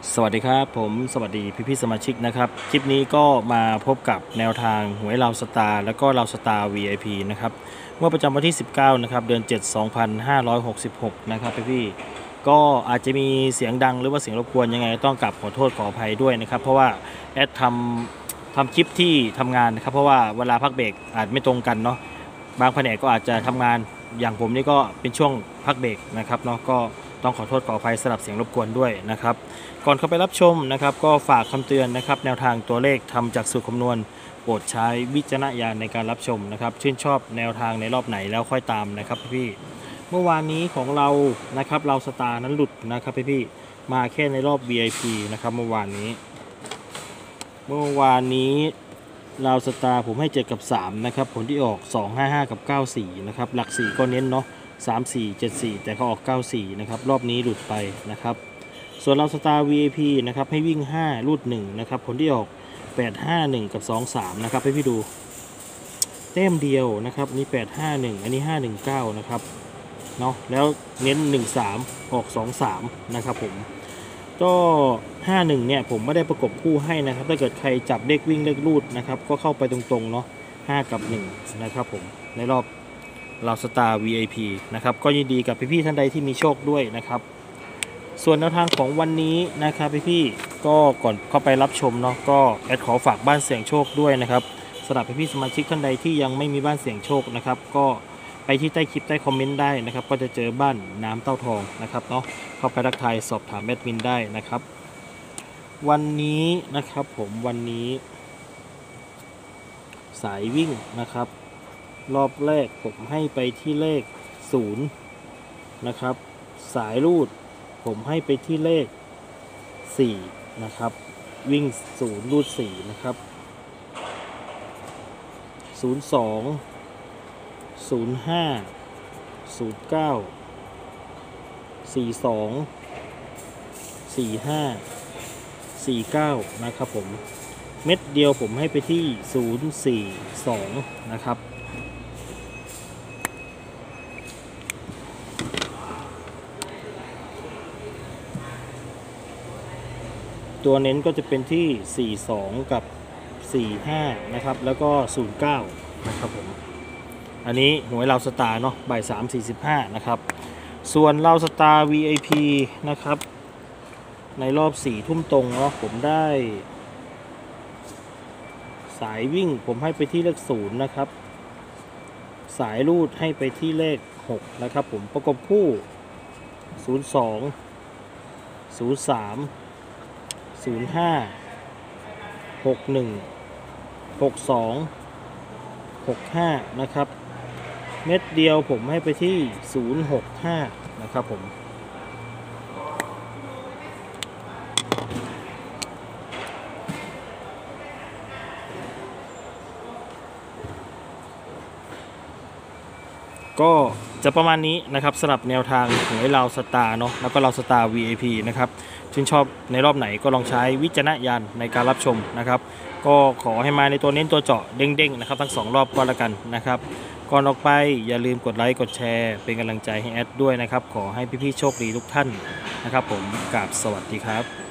สวัสดีครับผมสวัสดีพี่สมาชิกนะครับคลิปนี้ก็มาพบกับแนวทางหวยเราสตาร์แล้วก็เราสตาร์ VIP นะครับเมื่อประจำวันที่19นะครับเดือน7 2566นะครับพี่ก็อาจจะมีเสียงดังหรือว่าเสียงรบกวนยังไงต้องกลับขอโทษขออภัยด้วยนะครับเพราะว่าแอดทำคลิปที่ทำงานนะครับเพราะว่าเวลาพักเบรกอาจไม่ตรงกันเนาะบางแผนกก็อาจจะทำงานอย่างผมนี่ก็เป็นช่วงพักเบรกนะครับเนาะก็ต้องขอโทษขออภัยสำหรับเสียงรบกวนด้วยนะครับก่อนเข้าไปรับชมนะครับก็ฝากคำเตือนนะครับแนวทางตัวเลขทำจากสูตรคำนวณโปรดใช้วิจารณญาณในการรับชมนะครับชื่นชอบแนวทางในรอบไหนแล้วค่อยตามนะครับพี่เมื่อวานนี้ของเรานะครับเราสตาร์นั้นหลุดนะครับพี่มาแค่ในรอบ VIP นะครับเมื่อวานนี้เราสตาร์ผมให้7กับ3นะครับผลที่ออก255กับ94นะครับหลัก4ก็เน้นเนาะ34 74แต่เขาออก94นะครับรอบนี้หลุดไปนะครับส่วนเราสตาร์ VIP นะครับให้วิ่ง5รูด1นะครับผลที่ออก851กับ23นะครับให้พี่ดูเต็มเดียวนะครับนี่851อันนี้519นะครับเนาะแล้วเน้น13ออก23นะครับผมก็51เนี่ยผมไม่ได้ประกบคู่ให้นะครับถ้าเกิดใครจับเลขวิ่งเลขรูดนะครับก็เข้าไปตรงๆเนาะ5กับ1นะครับผมในรอบเราสตาร์ VIP นะครับก็ยินดีกับพี่ๆท่านใดที่มีโชคด้วยนะครับส่วนแนวทางของวันนี้นะครับพี่ๆก็ก่อนเข้าไปรับชมเนาะก็แอดขอฝากบ้านเสี่ยงโชคด้วยนะครับสำหรับพี่ๆสมาชิกท่านใดที่ยังไม่มีบ้านเสี่ยงโชคนะครับก็ไปที่ใต้คลิปใต้คอมเมนต์ได้นะครับก็จะเจอบ้านน้ำเต้าทองนะครับเนาะเข้าไปทักทายสอบถามแอดมินได้นะครับวันนี้นะครับผมวันนี้สายวิ่งนะครับรอบแรกผมให้ไปที่เลข0นะครับสายรูดผมให้ไปที่เลข4นะครับวิ่ง0รูด4นะครับ02 05 09 42 45 49นะครับผมเม็ดเดียวผมให้ไปที่042นะครับตัวเน้นก็จะเป็นที่42กับ45นะครับแล้วก็09นะครับผมอันนี้หวยเราสตาร์เนาะบ่าย3:45นะครับส่วนเราสตาร์ VIP นะครับในรอบ4 ทุ่มตรงเนาะผมได้สายวิ่งผมให้ไปที่เลข0นะครับสายรูดให้ไปที่เลข6นะครับผมประกบคู่02 03 05 61 62 65นะครับเม็ดเดียวผมให้ไปที่065นะครับผมก็จะประมาณนี้นะครับสำหรับแนวทางหวยเราสตาร์เนาะแล้วก็เราสตาร์ VIP นะครับชื่นชอบในรอบไหนก็ลองใช้วิจารณญาณในการรับชมนะครับก็ขอให้มาในตัวเน้นตัวเจาะเด้งๆนะครับทั้ง2รอบก็แล้วกันนะครับก่อนออกไปอย่าลืมกดไลค์กดแชร์เป็นกำลังใจให้แอดด้วยนะครับขอให้พี่ๆโชคดีทุกท่านนะครับผมกราบสวัสดีครับ